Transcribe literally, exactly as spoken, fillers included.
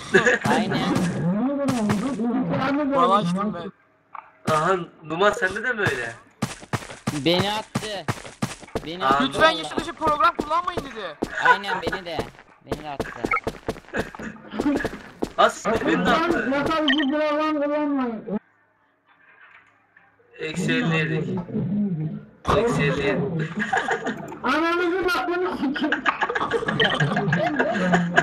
Aynen. Balaştım ben. Aha Numan sende de mi öyle? Beni attı. Beni Aa, attı. Lütfen vallahi. yasa dışı program kullanmayın dedi. Aynen beni de. Beni de attı. As beni de attı. Yasal bir program kullanmayın. Eksi elli yedik. Eksi elli yedik. Ananızı bakın.